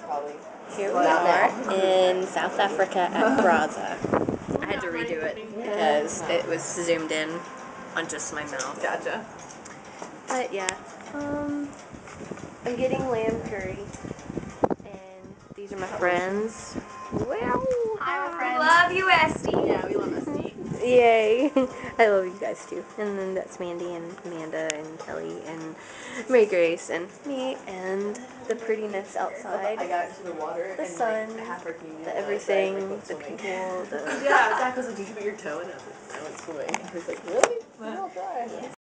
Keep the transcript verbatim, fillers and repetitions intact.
Here we are in South Africa at Braza. I had to redo it because it was zoomed in on just my mouth. Gotcha. But yeah, um, I'm getting lamb curry, and these are my friends. Well, hi, my friends. Love you, Esty. Yeah, we love Esty. Yay! I love you guys too. And then that's Mandy and Amanda and Kelly and Mary Grace and me and the prettiness outside. I got into the water the and sun, like, half our community the everything, the people, the yeah, Zach was like, "Did you put your toe in?" I was like, "No, it's swimming." He was like, "Really? Well, I'll try."